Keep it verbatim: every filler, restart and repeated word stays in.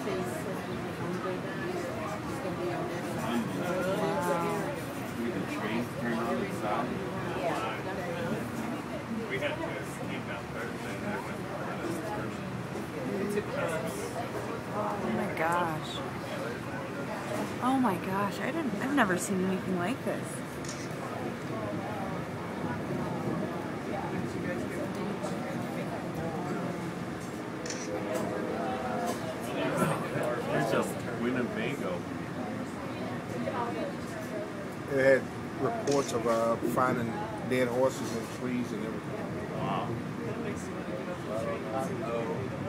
We had to sneak out Thursday and I went Oh my gosh. Oh my gosh, I didn't I've never seen anything like this. There's a Winnebago. It had reports of uh, finding dead horses in trees and everything. Wow.